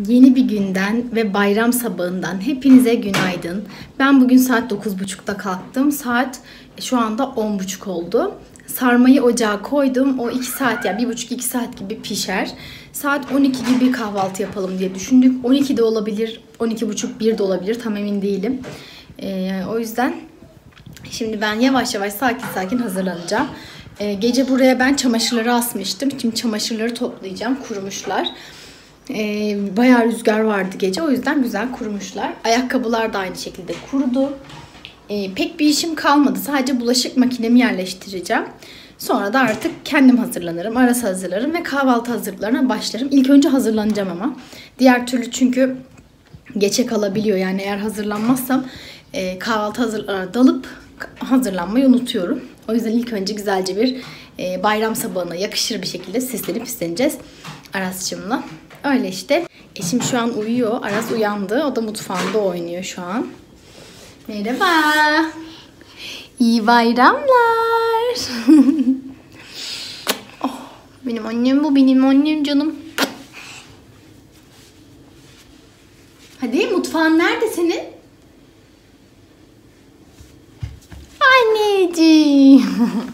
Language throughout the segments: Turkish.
Yeni bir günden ve bayram sabahından hepinize günaydın. Ben bugün saat 9.30'da kalktım. Saat şu anda 10.30 oldu. Sarmayı ocağa koydum. O 2 saat, yani 1,5-2 saat gibi pişer. Saat 12 gibi kahvaltı yapalım diye düşündük. 12 de olabilir, 12.30-1 de olabilir. Tam emin değilim. O yüzden şimdi ben yavaş yavaş sakin hazırlanacağım. Gece buraya ben çamaşırları asmıştım. Şimdi çamaşırları toplayacağım. Kurumuşlar. Bayağı rüzgar vardı gece. O yüzden güzel kurumuşlar. Ayakkabılar da aynı şekilde kurudu. Pek bir işim kalmadı. Sadece bulaşık makinemi yerleştireceğim. Sonra da artık kendim hazırlanırım. Aras hazırlarım ve kahvaltı hazırlıklarına başlarım. İlk önce hazırlanacağım ama. Diğer türlü çünkü geçe kalabiliyor. Yani eğer hazırlanmazsam kahvaltı hazırlıklarına dalıp hazırlanmayı unutuyorum. O yüzden ilk önce güzelce bir bayram sabahına yakışır bir şekilde süslenip süsleneceğiz Aras'cığımla. Öyle işte. Eşim şu an uyuyor. Aras uyandı. O da mutfağında oynuyor şu an. Merhaba. İyi bayramlar. Oh, benim annem bu. Benim annem canım. Hadi mutfağın nerede senin? Anneciğim.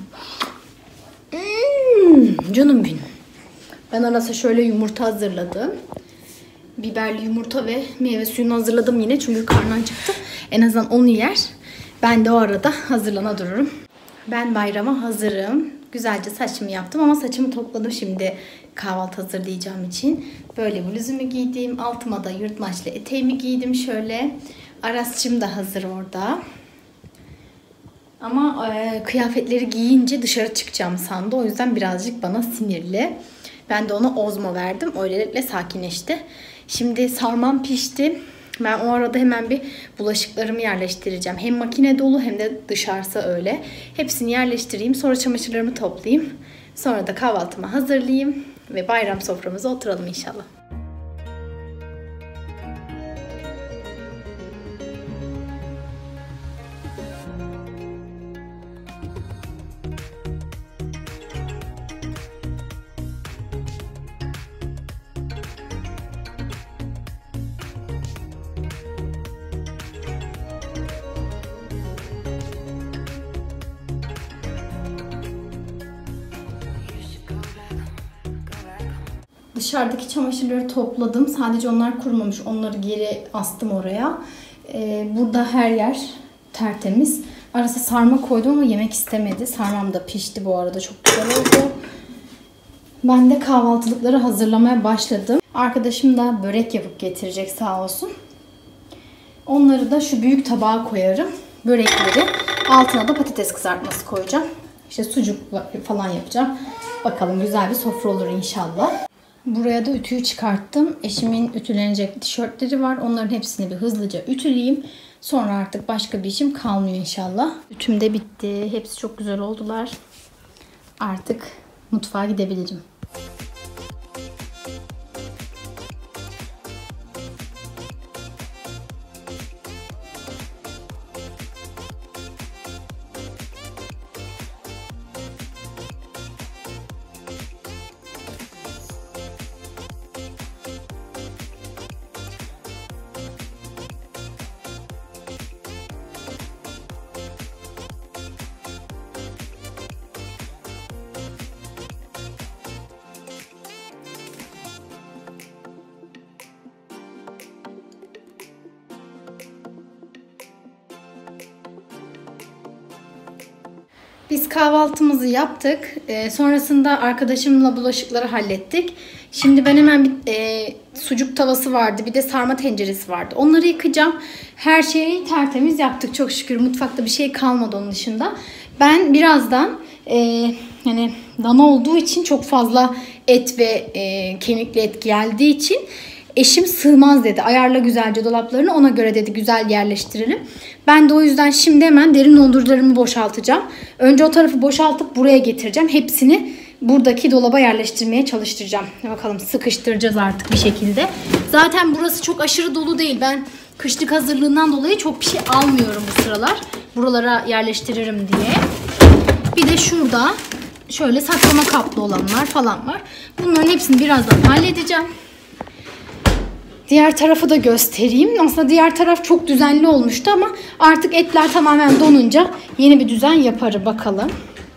Canım benim. Ben Aras'a şöyle yumurta hazırladım. Biberli yumurta ve meyve suyunu hazırladım yine. Çünkü karnı acıktı. En azından onu yer. Ben de o arada hazırlana dururum. Ben bayrama hazırım. Güzelce saçımı yaptım ama saçımı topladım şimdi kahvaltı hazırlayacağım için. Böyle bluzumu giydim. Altıma da yırtmaçlı eteğimi giydim şöyle. Aras'cığım da hazır orada. Ama kıyafetleri giyince dışarı çıkacağım sandı. O yüzden birazcık bana sinirli. Ben de ona ozmo verdim. Öylelikle sakinleşti. Şimdi sarmam pişti. Ben o arada hemen bir bulaşıklarımı yerleştireceğim. Hem makine dolu hem de dışarısı öyle. Hepsini yerleştireyim. Sonra çamaşırlarımı toplayayım. Sonra da kahvaltımı hazırlayayım. Ve bayram soframıza oturalım inşallah. Dışarıdaki çamaşırları topladım. Sadece onlar kurumamış. Onları geri astım oraya. Burada her yer tertemiz. Aras'a sarma koydum ama yemek istemedi. Sarmam da pişti bu arada. Çok güzel oldu. Ben de kahvaltılıkları hazırlamaya başladım. Arkadaşım da börek yapıp getirecek sağ olsun. Onları da şu büyük tabağa koyarım. Börekleri. Altına da patates kızartması koyacağım. İşte sucuk falan yapacağım. Bakalım güzel bir sofra olur inşallah. Buraya da ütüyü çıkarttım. Eşimin ütülenecek tişörtleri var. Onların hepsini bir hızlıca ütüleyeyim. Sonra artık başka bir işim kalmıyor inşallah. Ütüm de bitti. Hepsi çok güzel oldular. Artık mutfağa gidebilirim. Biz kahvaltımızı yaptık. Sonrasında arkadaşımla bulaşıkları hallettik. Şimdi ben hemen bir sucuk tavası vardı. Bir de sarma tenceresi vardı. Onları yıkayacağım. Her şeyi tertemiz yaptık çok şükür. Mutfakta bir şey kalmadı onun dışında. Ben birazdan yani dana olduğu için çok fazla et ve kemikli et geldiği için eşim sığmaz dedi. Ayarla güzelce dolaplarını, ona göre dedi güzel yerleştirelim. Ben de o yüzden şimdi hemen derin dondurucularımı boşaltacağım. Önce o tarafı boşaltıp buraya getireceğim. Hepsini buradaki dolaba yerleştirmeye çalıştıracağım. Bakalım sıkıştıracağız artık bir şekilde. Zaten burası çok aşırı dolu değil. Ben kışlık hazırlığından dolayı çok bir şey almıyorum bu sıralar. Buralara yerleştiririm diye. Bir de şurada şöyle saklama kaplı olanlar falan var. Bunların hepsini birazdan halledeceğim. Diğer tarafı da göstereyim. Aslında diğer taraf çok düzenli olmuştu ama artık etler tamamen donunca yeni bir düzen yaparım bakalım.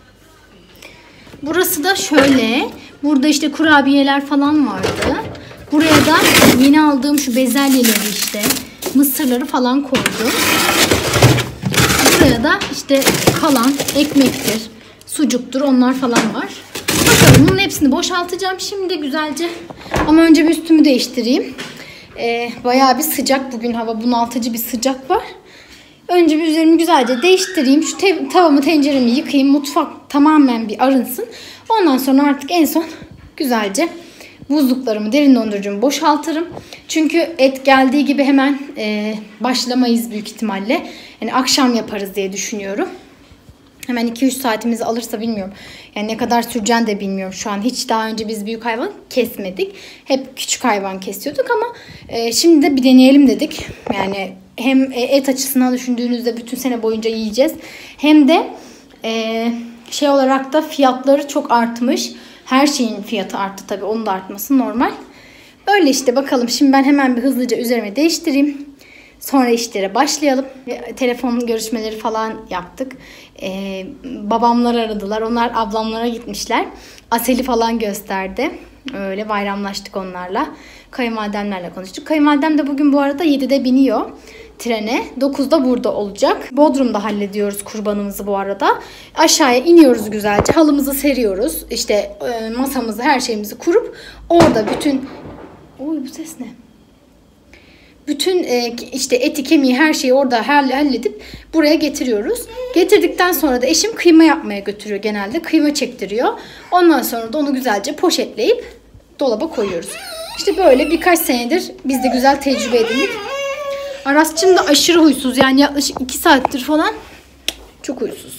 Burası da şöyle. Burada işte kurabiyeler falan vardı. Buraya da yeni aldığım şu bezelyeleri işte mısırları falan koydum. Buraya da işte kalan ekmektir, sucuktur onlar falan var. Bakalım bunun hepsini boşaltacağım şimdi güzelce. Ama önce bir üstümü değiştireyim. Bayağı bir sıcak bugün hava, bunaltıcı bir sıcak var. Önce bir üzerimi güzelce değiştireyim. Şu tavamı tenceremi yıkayayım. Mutfak tamamen bir arınsın. Ondan sonra artık en son güzelce buzluklarımı, derin dondurucumu boşaltırım. Çünkü et geldiği gibi hemen başlamayız büyük ihtimalle. Yani akşam yaparız diye düşünüyorum. Hemen 2-3 saatimizi alırsa bilmiyorum. Yani ne kadar süreceğini de bilmiyorum şu an. Hiç daha önce biz büyük hayvan kesmedik. Hep küçük hayvan kesiyorduk ama şimdi de bir deneyelim dedik. Yani hem et açısından düşündüğünüzde bütün sene boyunca yiyeceğiz. Hem de şey olarak da fiyatları çok artmış. Her şeyin fiyatı arttı tabii. Onun da artması normal. Öyle işte bakalım. Şimdi ben hemen bir hızlıca üzerime değiştireyim. Sonra işlere başlayalım. Telefon görüşmeleri falan yaptık. Babamlar aradılar. Onlar ablamlara gitmişler. Asel'i falan gösterdi. Öyle bayramlaştık onlarla. Kayınvalidemlerle konuştuk. Kayınvalidem de bugün bu arada 7'de biniyor trene. 9'da burada olacak. Bodrum'da hallediyoruz kurbanımızı bu arada. Aşağıya iniyoruz güzelce. Halımızı seriyoruz. İşte masamızı, her şeyimizi kurup orada bütün... Oy bu ses ne? Bütün işte eti, kemiği, her şeyi orada halledip buraya getiriyoruz. Getirdikten sonra da eşim kıyma yapmaya götürüyor genelde. Kıyma çektiriyor. Ondan sonra da onu güzelce poşetleyip dolaba koyuyoruz. İşte böyle birkaç senedir biz de güzel tecrübe edindik. Aras'cığım da aşırı huysuz. Yani yaklaşık 2 saattir falan çok huysuz.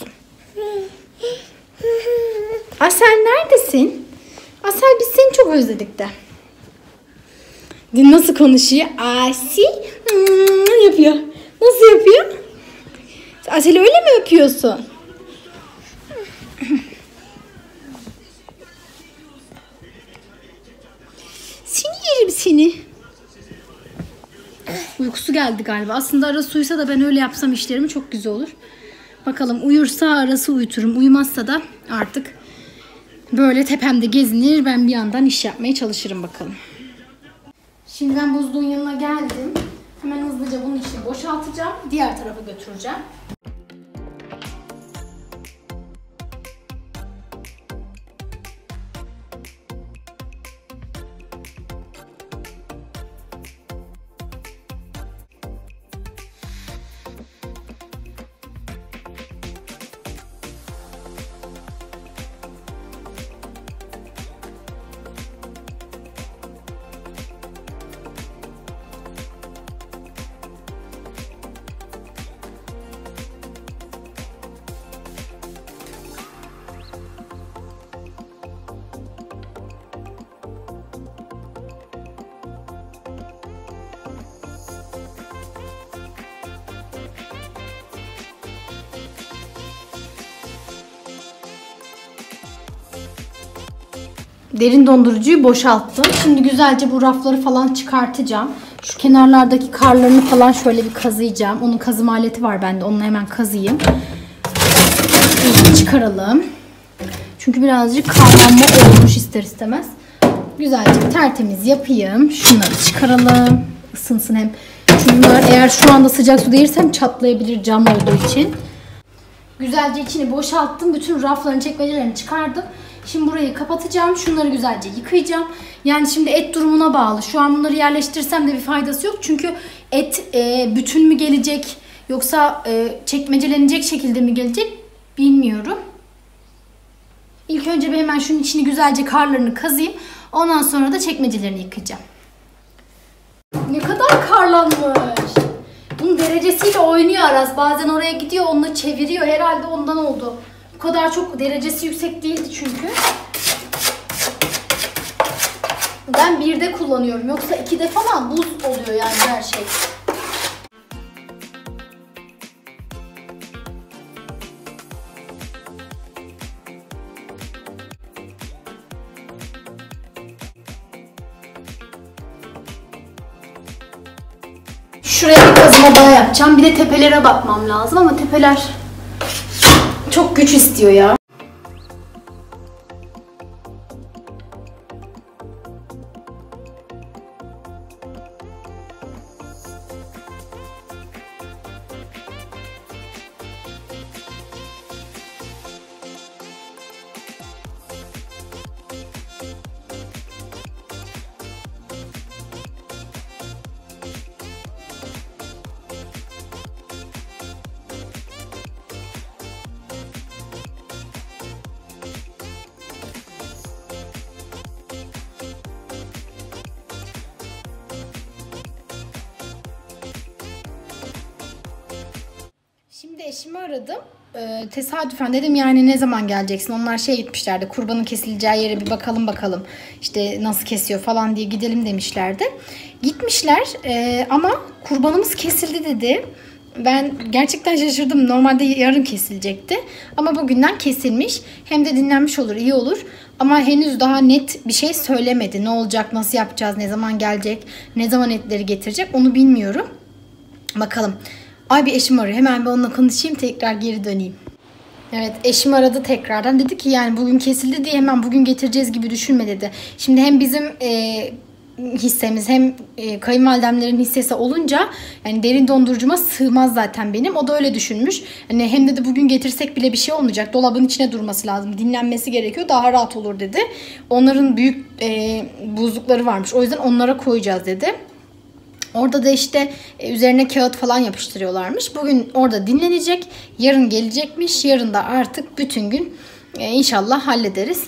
Asel neredesin? Asel biz seni çok özledik de. Nasıl konuşuyor? Asi yapıyor. Nasıl yapıyor? Asel'i öyle mi öpüyorsun? Seni yerim seni. Uykusu geldi galiba. Aslında Arası uyusa da ben öyle yapsam işlerimi çok güzel olur. Bakalım uyursa Arası uyuturum. Uyumazsa da artık böyle tepemde gezinir. Ben bir yandan iş yapmaya çalışırım bakalım. Şimdi ben buzluğun yanına geldim. Hemen hızlıca bunun içini boşaltacağım. Diğer tarafa götüreceğim. Derin dondurucuyu boşalttım. Şimdi güzelce bu rafları falan çıkartacağım. Şu kenarlardaki karlarını falan şöyle bir kazıyacağım. Onun kazıma aleti var bende. Onu hemen kazıyayım. Çıkaralım. Çünkü birazcık karlanma olmuş ister istemez. Güzelce tertemiz yapayım. Şunları çıkaralım. Isınsın hem. Çünkü bunlar eğer şu anda sıcak su değilsem çatlayabilir cam olduğu için. Güzelce içini boşalttım. Bütün rafların çekmecelerini çıkardım. Şimdi burayı kapatacağım. Şunları güzelce yıkayacağım. Yani şimdi et durumuna bağlı. Şu an bunları yerleştirsem de bir faydası yok. Çünkü et bütün mü gelecek yoksa çekmecelenecek şekilde mi gelecek bilmiyorum. İlk önce bir hemen şunun içini güzelce karlarını kazıyım. Ondan sonra da çekmecelerini yıkayacağım. Ne kadar karlanmış. Bunun derecesiyle oynuyor Aras. Bazen oraya gidiyor, onu çeviriyor. Herhalde ondan oldu. Bu kadar çok derecesi yüksek değildi çünkü. Ben 1'de kullanıyorum. Yoksa 2'de falan buz oluyor yani her şey. Şuraya bir kazıma daha yapacağım. Bir de tepelere bakmam lazım ama tepeler çok güç istiyor ya. Şimdi eşimi aradım. Tesadüfen dedim yani ne zaman geleceksin? Onlar gitmişlerdi. Kurbanın kesileceği yere bir bakalım. İşte nasıl kesiyor falan diye gidelim demişlerdi. Gitmişler ama kurbanımız kesildi dedi. Ben gerçekten şaşırdım. Normalde yarın kesilecekti. Ama bugünden kesilmiş. Hem de dinlenmiş olur, iyi olur. Ama henüz daha net bir şey söylemedi. Ne olacak, nasıl yapacağız, ne zaman gelecek, ne zaman etleri getirecek onu bilmiyorum. Bakalım. Ay bir eşim arıyor. Hemen bir onunla konuşayım. Tekrar geri döneyim. Evet eşim aradı tekrardan. Dedi ki yani bugün kesildi diye hemen bugün getireceğiz gibi düşünme dedi. Şimdi hem bizim hissemiz hem kayınvalidemlerin hissesi olunca yani derin dondurucuma sığmaz zaten benim. O da öyle düşünmüş. Hani hem dedi bugün getirsek bile bir şey olmayacak. Dolabın içine durması lazım. Dinlenmesi gerekiyor. Daha rahat olur dedi. Onların büyük buzlukları varmış. O yüzden onlara koyacağız dedi. Orada da işte üzerine kağıt falan yapıştırıyorlarmış. Bugün orada dinlenecek. Yarın gelecekmiş. Yarın da artık bütün gün inşallah hallederiz.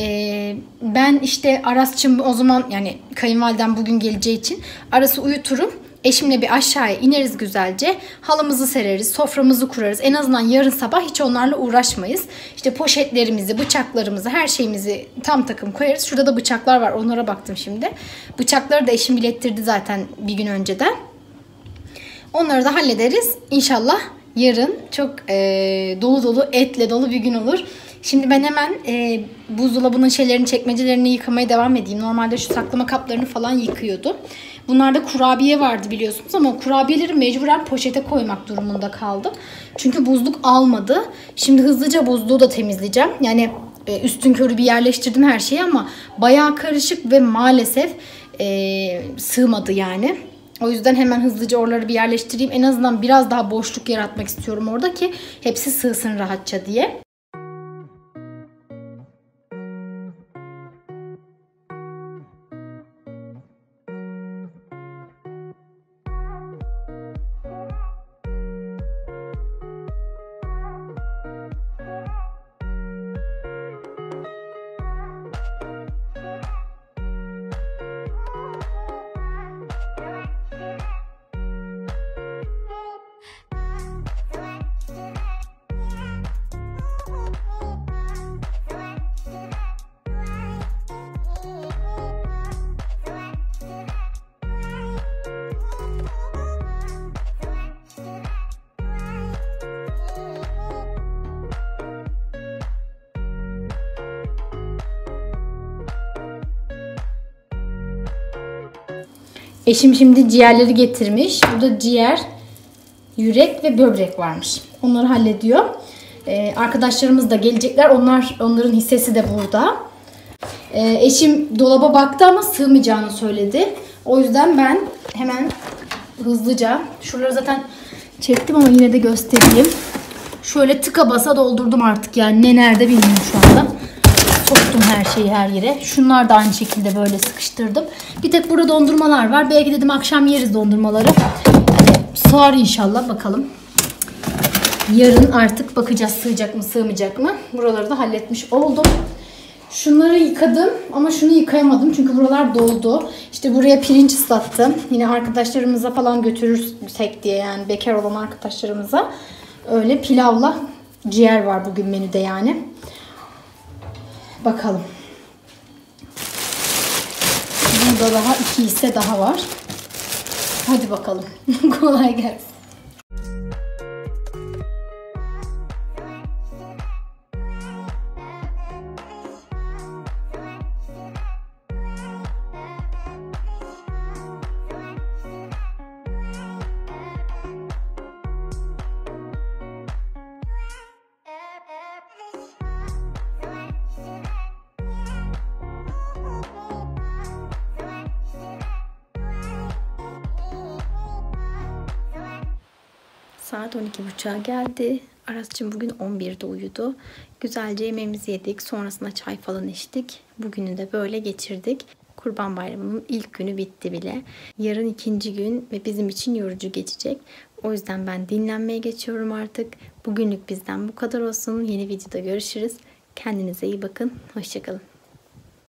Ben işte Aras'cığım o zaman yani kayınvalidem bugün geleceği için Aras'ı uyuturum. Eşimle bir aşağıya ineriz güzelce. Halımızı sereriz, soframızı kurarız. En azından yarın sabah hiç onlarla uğraşmayız. İşte poşetlerimizi, bıçaklarımızı, her şeyimizi tam takım koyarız. Şurada da bıçaklar var. Onlara baktım şimdi. Bıçakları da eşim bilettirdi zaten bir gün önceden. Onları da hallederiz. İnşallah yarın çok dolu dolu, etle dolu bir gün olur. Şimdi ben hemen buzdolabının çekmecelerini yıkamaya devam edeyim. Normalde şu saklama kaplarını falan yıkıyordu. Bunlarda kurabiye vardı biliyorsunuz ama kurabiyeleri mecburen poşete koymak durumunda kaldım. Çünkü buzluk almadı. Şimdi hızlıca buzluğu da temizleyeceğim. Yani üstünkörü bir yerleştirdim her şeyi ama bayağı karışık ve maalesef sığmadı yani. O yüzden hemen hızlıca oraları bir yerleştireyim. En azından biraz daha boşluk yaratmak istiyorum orada ki hepsi sığsın rahatça diye. Eşim şimdi ciğerleri getirmiş. Burada ciğer, yürek ve böbrek varmış. Onları hallediyor. Arkadaşlarımız da gelecekler. Onların hissesi de burada. Eşim dolaba baktı ama sığmayacağını söyledi. O yüzden ben hemen hızlıca şuraları zaten çektim ama yine de göstereyim. Şöyle tıka basa doldurdum artık yani ne nerede bilmiyorum şu anda. Soktum her şeyi her yere. Şunlar da aynı şekilde böyle sıkıştırdım. Bir tek burada dondurmalar var. Belki dedim akşam yeriz dondurmaları. Yani sığar inşallah bakalım. Yarın artık bakacağız sığacak mı sığmayacak mı. Buraları da halletmiş oldum. Şunları yıkadım ama şunu yıkayamadım çünkü buralar doldu. İşte buraya pirinç ıslattım. Yine arkadaşlarımıza falan götürürsek diye yani bekar olan arkadaşlarımıza. Öyle pilavla ciğer var bugün menüde yani. Bakalım. Burada daha 2 hisse daha var. Hadi bakalım. Kolay gelsin. Saat 12.30'a geldi. Aras'cığım bugün 11'de uyudu. Güzelce yemeğimizi yedik. Sonrasında çay falan içtik. Bugünü de böyle geçirdik. Kurban Bayramı'nın ilk günü bitti bile. Yarın ikinci gün ve bizim için yorucu geçecek. O yüzden ben dinlenmeye geçiyorum artık. Bugünlük bizden bu kadar olsun. Yeni videoda görüşürüz. Kendinize iyi bakın. Hoşça kalın.